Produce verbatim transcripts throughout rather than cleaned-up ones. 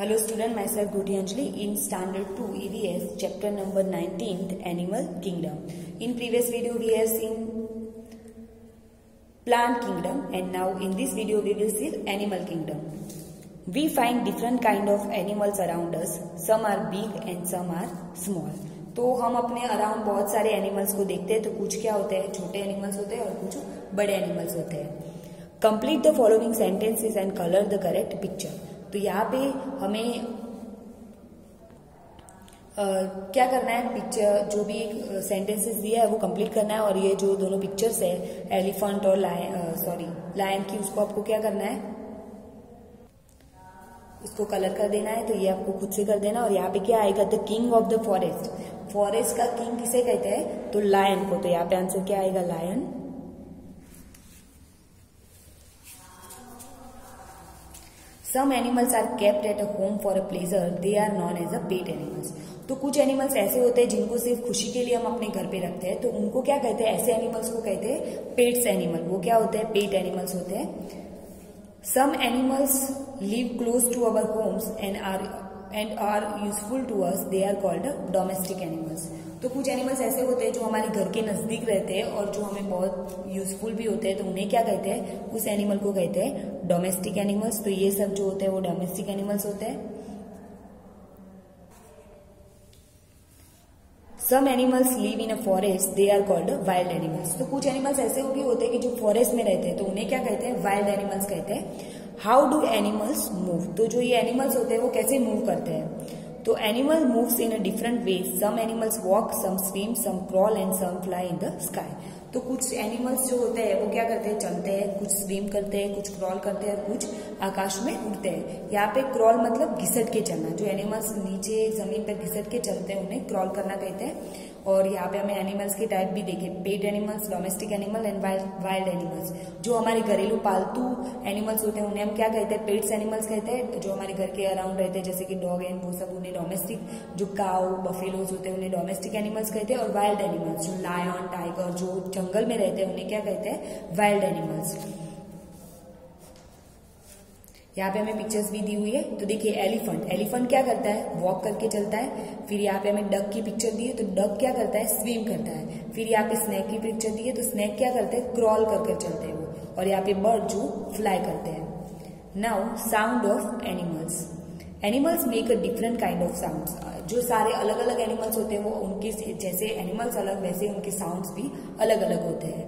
Hello student, myself Goti Anjali in standard two E V S chapter number nineteenth Animal Kingdom. In previous video we have seen plant kingdom and now in this video we will see animal kingdom. We find different kind of animals around us. Some are big and some are small. तो हम अपने around बहुत सारे animals को देखते हैं. तो कुछ क्या होते हैं, छोटे एनिमल्स होते हैं और कुछ बड़े एनिमल्स होते हैं. Complete the following sentences and colour the correct picture. तो यहाँ पे हमें आ, क्या करना है, पिक्चर जो भी सेंटेंसेस दिया है वो कंप्लीट करना है. और ये जो दोनों पिक्चर्स है एलिफेंट और लायन सॉरी लायन की, उसको आपको क्या करना है, उसको कलर कर देना है. तो ये आपको खुद से कर देना. और यहाँ पे क्या आएगा, the king of the forest. Forest का किंग किसे कहते हैं, तो लायन को. तो यहाँ पे आंसर क्या आएगा, lion. Some animals are kept at a home for a pleasure. They are known as a pet animals. तो कुछ एनिमल्स ऐसे होते हैं जिनको सिर्फ खुशी के लिए हम अपने घर पे रखते हैं. तो उनको क्या कहते हैं, ऐसे एनिमल्स को कहते हैं पेट्स एनिमल. वो क्या होते हैं, पेट एनिमल्स होते हैं. Some animals live close to our homes and are and are useful to us. They are called domestic animals. तो कुछ एनिमल्स ऐसे होते हैं जो हमारे घर के नजदीक रहते हैं और जो हमें बहुत यूजफुल भी होते हैं. तो उन्हें क्या कहते हैं, उस एनिमल को कहते हैं डोमेस्टिक एनिमल्स. तो ये सब जो होते हैं वो डोमेस्टिक एनिमल्स होते हैं. Some animals live in a forest. They are called wild animals. तो कुछ एनिमल्स ऐसे भी होते हैं कि जो फॉरेस्ट में रहते हैं. तो उन्हें क्या कहते हैं, वाइल्ड एनिमल्स कहते हैं. How do animals move. तो जो ये एनिमल्स होते हैं वो कैसे मूव करते हैं. तो animal moves in a different way. Some animals walk, some swim, some crawl and some fly in the sky. तो कुछ एनिमल्स जो होते हैं वो क्या करते हैं, चलते हैं, कुछ स्विम करते हैं, कुछ क्रॉल करते हैं, कुछ आकाश में उड़ते हैं. यहाँ पे क्रॉल मतलब घिसट के चलना. जो एनिमल्स नीचे जमीन पर घिसट के चलते हैं उन्हें क्रॉल करना कहते हैं. और यहाँ पे हमें एनिमल्स के टाइप भी देखे, pet animals, domestic animal and wild animals. जो हमारे घरेलू पालतू एनिमल्स होते हैं उन्हें हम क्या कहते हैं, पेट्स एनिमल्स कहते हैं. जो हमारे घर के अराउंड रहते हैं जैसे कि डॉग एंड वो सब, उन्हें डोमेस्टिक. जो काउ बफेलोज होते हैं उन्हें डोमेस्टिक एनिमल्स कहते हैं. और वाइल्ड एनिमल्स जो लायन, टाइगर, जो जंगल में रहते हैं उन्हें क्या कहते हैं, वाइल्ड एनिमल्स. यहाँ पे हमें पिक्चर्स भी दी हुई है. तो देखिए एलिफेंट. एलिफेंट क्या करता है, वॉक करके चलता है. फिर यहाँ पे हमें डक की पिक्चर दी है. तो डक क्या करता है, स्विम करता है. फिर यहाँ पे स्नेक की पिक्चर दी है. तो स्नेक क्या करते हैं, क्रॉल करके चलते हैं वो. और यहाँ पे बर्ड जो फ्लाई करते हैं. Now sound of animals. Animals make a different kind of sounds. जो सारे अलग अलग एनिमल्स होते हैं वो उनके जैसे एनिमल्स अलग वैसे उनके साउंड्स भी अलग अलग होते हैं.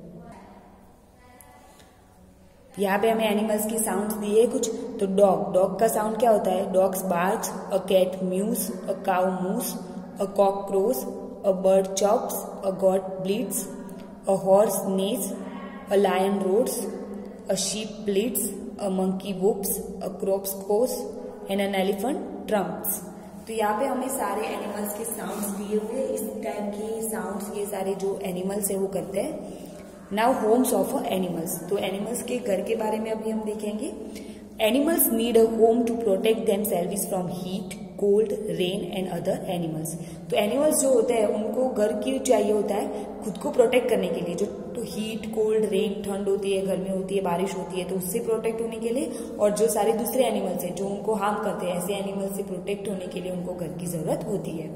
यहाँ पे हमें एनिमल्स की साउंड्स दिए कुछ. तो डॉग. डॉग का साउंड क्या होता है, dogs barks, a cat mews, a cow moos, a cock crows, a bird chirps, a goat bleats, a horse neighs, a lion roars, a sheep bleats, a monkey whoops, a crow caws and an elephant trumpets. तो यहाँ पे हमें सारे animals के sounds दिए हुए. इस type के साउंड्स ये सारे जो एनिमल्स है वो करते हैं. Now homes of animals. तो एनिमल्स के घर के बारे में अभी हम देखेंगे. Animals need a home to protect themselves from heat, cold, rain and other animals. तो एनिमल्स जो होते हैं उनको घर क्यों चाहिए होता है, खुद को प्रोटेक्ट करने के लिए. जो तो हीट, कोल्ड, रेन, ठंड होती है, गर्मी होती है, बारिश होती है, तो उससे प्रोटेक्ट होने के लिए. और जो सारे दूसरे एनिमल्स हैं जो उनको हार्म करते हैं, ऐसे एनिमल्स से प्रोटेक्ट होने के लिए उनको घर की जरूरत होती है.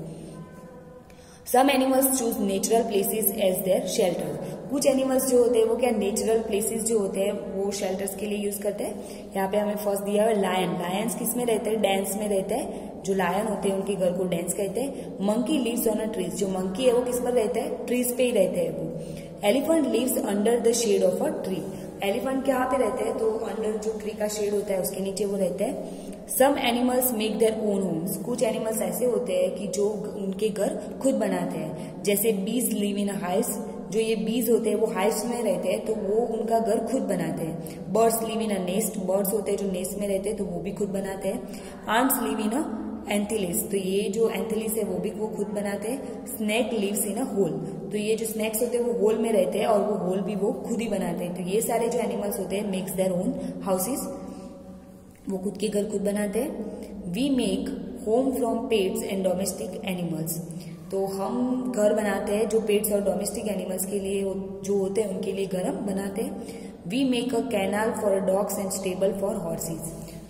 Some animals choose natural places as their shelter. कुछ एनिमल्स जो होते हैं वो क्या नेचुरल प्लेसेस जो होते हैं वो शेल्टर्स के लिए यूज करते हैं. यहाँ पे हमें फर्स्ट दिया है लायन. लायंस किस में रहते हैं, डेंस में रहते हैं. जो लायन होते हैं उनके घर को डेंस कहते हैं. Monkey lives on a trees. जो मंकी है वो किस पर रहता है, ट्रीज पे ही रहते हैं वो. Elephant lives under the shade of a tree. Elephant कहाँ पे रहते हैं, तो अंडर जो ट्री का शेड होता है उसके नीचे वो रहते हैं. Some animals make their own homes. कुछ एनिमल्स ऐसे होते हैं कि जो उनके घर खुद बनाते हैं. जैसे बीज लिव इन हाइव्स. जो ये बीज होते हैं वो हाइव्स में रहते हैं तो वो उनका घर खुद बनाते हैं. Birds live in a nest. Birds होते हैं जो नेस्ट में रहते हैं तो वो भी खुद बनाते हैं. Ants live in a anthills. तो ये जो एंथिलिस है वो भी वो खुद बनाते हैं. Snake lives in a hole. तो ये जो स्नेक्स होते हैं वो होल में रहते हैं और वो होल भी वो खुद ही बनाते हैं. तो ये सारे जो एनिमल्स होते हैं मेक्स देयर ओन हाउसेस. वो खुद के घर खुद बनाते हैं. We make home from pets and domestic animals. तो हम घर बनाते हैं जो पेट्स और डोमेस्टिक एनिमल्स के लिए जो होते हैं उनके लिए घर हम बनाते हैं. We make a kennel for dogs and stable for horses.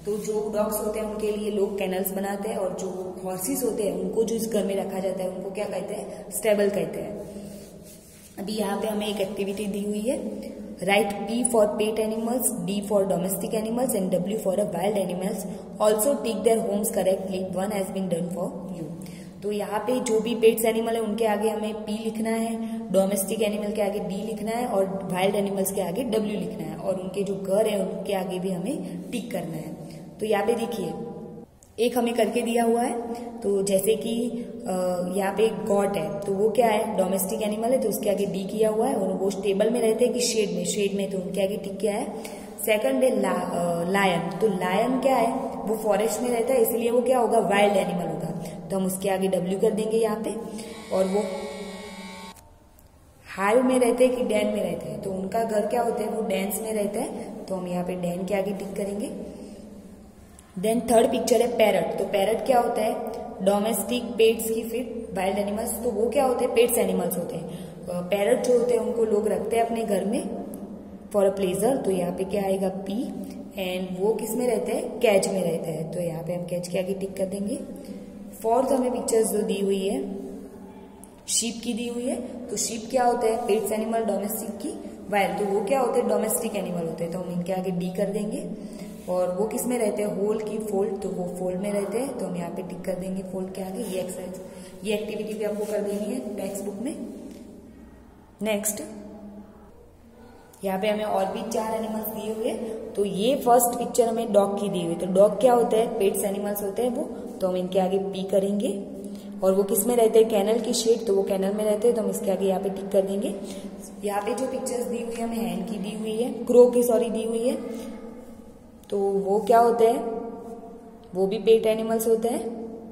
तो जो डॉग्स होते हैं उनके लिए लोग कैनल्स बनाते हैं, और जो हॉर्सेस होते हैं उनको जो इस घर में रखा जाता है उनको क्या कहते हैं, स्टेबल कहते हैं। अभी यहाँ पे हमें एक एक्टिविटी दी हुई है, write P for pet animals, D for domestic animals and W for a wild animals, also tick their homes correctly, one has been done for you. तो यहाँ पे जो भी पेट्स एनिमल है उनके आगे हमें पी लिखना है, डोमेस्टिक एनिमल के आगे डी लिखना है और वाइल्ड एनिमल्स के आगे डब्ल्यू लिखना है, और उनके जो घर है उनके आगे भी हमें टिक करना है। तो यहाँ पे देखिए एक हमें करके दिया हुआ है, तो जैसे कि यहाँ पे एक गॉट है, तो वो क्या है, डोमेस्टिक एनिमल है, तो उसके आगे डी किया हुआ है, और वो स्टेबल में रहते हैं कि शेड में, शेड में, तो उनके आगे टिक किया है। सेकंड है ला, लायन, तो लायन क्या है, वो फॉरेस्ट में रहता है, इसलिए वो क्या होगा, वाइल्ड एनिमल होगा, तो हम उसके आगे डब्ल्यू कर देंगे यहाँ पे। और वो हाइव में रहते हैं कि डैन में रहते हैं, तो उनका घर क्या होता है, वो डेंस में रहता है, तो हम यहाँ पे डैन के आगे टिक करेंगे। देन थर्ड पिक्चर है पैरट, तो पैरट क्या होता है, डोमेस्टिक पेट्स की फिर वाइल्ड एनिमल्स, तो वो क्या होते हैं, पेट्स एनिमल्स होते हैं। पैरट जो होते हैं उनको लोग रखते हैं अपने घर में फॉर अ प्लेजर, तो यहाँ पे क्या आएगा, पी, एंड वो किस में रहते हैं, कैच में रहता है, तो यहाँ पे हम कैच के आगे टिक कर देंगे। फोर्थ हमें पिक्चर्स जो दी हुई है, शीप की दी हुई है, तो शीप क्या होता है, पेट्स एनिमल डोमेस्टिक की, वाइल्ड, तो वो क्या होते हैं, डोमेस्टिक एनिमल होते हैं, तो हम इनके आगे डी कर देंगे। और वो किस में रहते हैं, होल की फोल्ड, तो वो फोल्ड में रहते हैं, तो हम यहाँ पे टिक कर देंगे फोल्ड के आगे। ये एक्सरसाइज, ये एक्टिविटी भी आपको कर देनी है टेक्स्ट बुक में। नेक्स्ट यहाँ पे हमें और भी चार एनिमल्स दिए हुए हैं, तो ये फर्स्ट पिक्चर हमें डॉग की दी हुई, तो डॉग क्या होता है, पेट्स एनिमल्स होते हैं वो, तो हम इनके आगे पी करेंगे। और वो किस में रहते हैं, कैनल की शेड, तो वो कैनल में रहते हैं, तो हम इसके आगे यहाँ पे टिक कर देंगे। यहाँ पे जो पिक्चर्स दी हुई है हमें हैन की दी हुई है, क्रो की सॉरी दी हुई है, तो वो क्या होते हैं, वो भी पेट एनिमल्स होते हैं,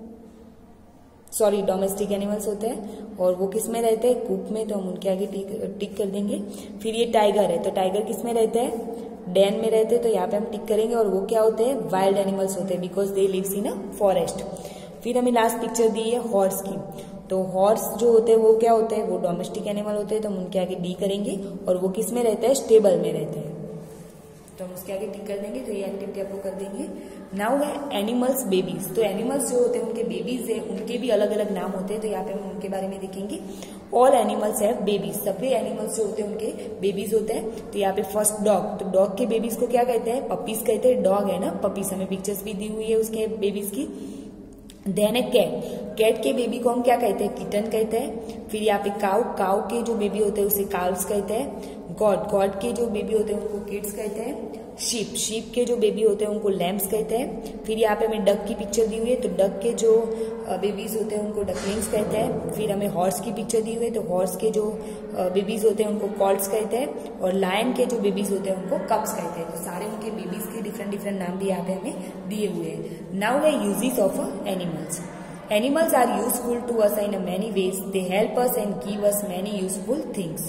सॉरी डोमेस्टिक एनिमल्स होते हैं, और वो किस में रहते हैं, कूप में, तो हम उनके आगे टिक टिक कर देंगे। फिर ये टाइगर है, तो टाइगर किस में रहते हैं, डैन में रहते हैं, तो यहाँ पे हम टिक करेंगे। और वो क्या होते हैं, वाइल्ड एनिमल्स होते हैं, because they lives in a forest. फिर हमें लास्ट पिक्चर दी है हॉर्स की, तो हॉर्स जो होते हैं वो क्या होते हैं, वो डोमेस्टिक एनिमल होते हैं, तो हम उनके आगे डी करेंगे। और वो किस में रहते हैं, स्टेबल में रहते हैं, तो हम उसके आगे टिक कर देंगे। तो ये एक्टिविटी आपको कर देंगे। नाउ है एनिमल्स बेबीज, तो एनिमल्स जो होते हैं उनके बेबीज है, उनके भी अलग अलग नाम होते हैं, तो यहाँ पे हम उनके बारे में देखेंगे। ऑल एनिमल्स हैव बेबीज, सभी एनिमल्स जो होते हैं उनके बेबीज होते हैं। तो यहाँ पे फर्स्ट डॉग, तो डॉग के बेबीज को क्या कहते हैं, पपीज कहते हैं, डॉग है ना पपीज, हमें पिक्चर्स भी दी हुई है उसके बेबीज की। देन है कैट, कैट के बेबी को हम क्या कहते हैं, किटन कहते हैं। फिर यहाँ पे काउ, काउ के जो बेबी होते हैं उसे काउस कहते हैं। गॉड, गॉड के जो बेबी होते हैं उनको किड्स कहते हैं। शीप, शीप के जो बेबी होते हैं उनको लैम्प्स कहते हैं। फिर यहाँ पे हमें डक की पिक्चर दी हुई है, तो डक के जो बेबीज होते हैं उनको डकलिंग्स कहते हैं। फिर हमें हॉर्स की पिक्चर दी हुई है, तो हॉर्स के जो बेबीज होते हैं उनको कॉल्ट्स कहते हैं। और लायन के जो बेबीज होते हैं उनको कब्स कहते हैं। तो सारे उनके बेबीज के डिफरेंट डिफरेंट नाम भी यहाँ पे हमें दिए हुए हैं। नाउ है uses of animals. Animals are useful to us in many ways. They help us and give us many useful things.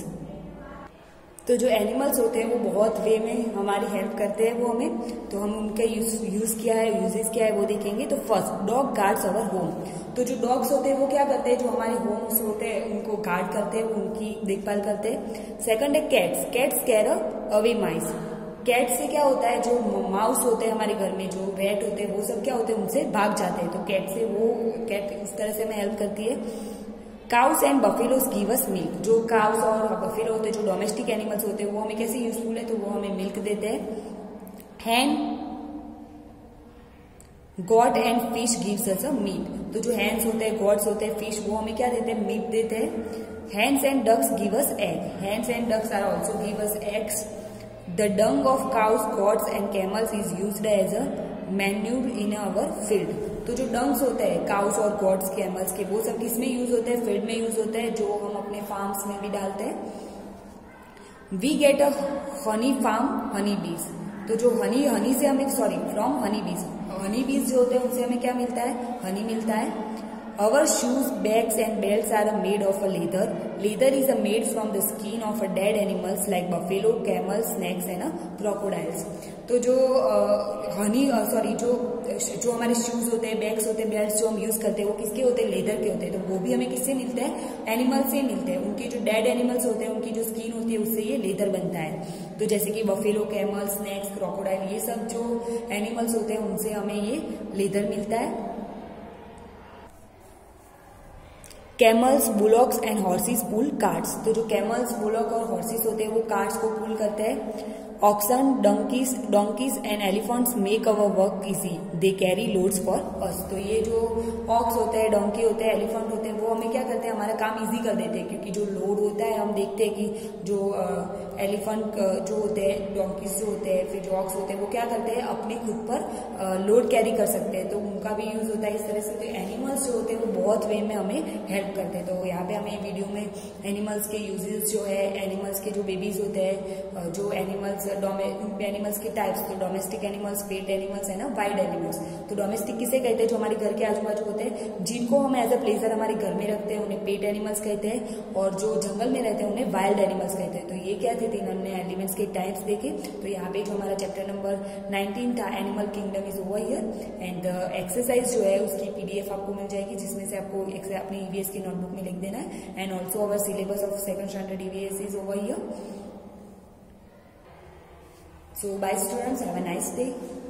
तो जो एनिमल्स होते हैं वो बहुत वे में हमारी हेल्प करते हैं वो हमें, तो हम उनका यूज यूज क्या है, यूजेस क्या है वो देखेंगे। तो first, dog guards our home, तो जो डॉग्स होते हैं वो क्या करते हैं, जो हमारे होम्स होते हैं उनको गार्ड करते हैं, उनकी देखभाल करते हैं। सेकंड है cats, cats care away mice, cat से क्या होता है, जो माउस होते हैं हमारे घर में, जो रैट होते हैं वो सब क्या होते हैं, उनसे भाग जाते हैं, तो कैट से वो कैट इस तरह से हमें हेल्प करती है। Cows and buffaloes give us milk, जो काउस और बफेलो होते हैं जो डोमेस्टिक एनिमल्स होते हैं वो हमें कैसे यूजफुल है, तो वो हमें मिल्क देते हैं। Hen, goat and fish gives us a meat, तो जो हैंस होते हैं, गॉड्स होते हैं, फिश वो हमें क्या देते हैं, मीट देते हैं। Hens and ducks give us egg, hens and ducks are also give us eggs. The dung of cows, goats and camels is used as a manure in our field, तो जो dunks होते हैं cows और God's, camels के, वो सब किसमें use होते हैं, फील्ड में यूज होते हैं, जो हम अपने फार्म्स में भी डालते हैं। We get a honey from honey bees, तो जो हनी हनी से हमें सॉरी फ्रॉम हनी बीज, हनी बीज जो होते हैं उनसे हमें क्या मिलता है, हनी मिलता है। Our shoes, bags and belts are made of a leather. Leather is a made from the skin of a dead animals like buffalo, camels, snakes and crocodiles. तो जो हनी सॉरी जो जो हमारे शूज होते हैं, बैग्स होते हैं, बेल्ट्स जो हम यूज करते हैं वो किसके होते हैं? लेदर के होते हैं. तो वो भी हमें किससे मिलते हैं? एनिमल से मिलते हैं. उनकी जो डेड एनिमल्स होते हैं उनकी जो स्किन होती है उससे ये लेदर बनता है. तो जैसे कि बफेलो, कैमल, स्नेक्स, क्रोकोडाइल, ये सब जो एनिमल्स होते हैं उनसे हमें ये लेदर मिलता है. Camels, bullocks and horses pull carts. तो जो कैमल्स, बुलॉक और हॉर्सेस होते हैं वो कार्ट्स को पुल करते हैं. Oxen, donkeys donkeys and elephants make our work easy. They carry loads for us. तो ये जो ऑक्स होते हैं, डोंकी होते हैं, एलिफेंट होते हैं, वो हमें क्या करते हैं? हमारा काम इजी कर देते हैं. क्योंकि जो लोड होता है, हम देखते हैं कि जो एलिफेंट जो होते हैं, डोंकीज जो होते हैं, फिर जो ऑक्स होते हैं, वो क्या करते हैं? अपने खुद पर लोड कैरी कर सकते हैं. तो उनका भी यूज होता है इस तरह से. तो एनिमल्स जो होते हैं वो बहुत वे में हमें हेल्प करते हैं. तो यहाँ पे हमें वीडियो में एनिमल्स के यूजेस जो है, एनिमल्स के जो बेबीज होते हैं, जो एनिमल्स एनिमल्स के टाइप्स, तो डोमेस्टिक एनिमल्स, पेट एनिमल्स है ना, वाइल्ड एनिमल्स. तो डोमेस्टिक किसे कहते हैं? जो हमारे घर के आजू बाजू होते हैं, जिनको हम एज अ प्लेजर हमारे घर में रखते हैं, उन्हें पेट एनिमल्स कहते हैं. और जो जंगल में रहते हैं उन्हें वाइल्ड एनिमल्स कहते हैं. तो ये क्या थे? तीन हमने एलिमेंट्स के टाइप्स देखे. तो यहाँ पे जो हमारा चैप्टर नंबर नाइनटीन था, animal kingdom, is over here. And exercise जो है उसकी पीडीएफ आपको मिल जाएगी, जिसमें से आपको अपने ईवीएस की नोटबुक में लिख देना है. And also our syllabus of second standard EVS is over here. So bye students, have a nice day.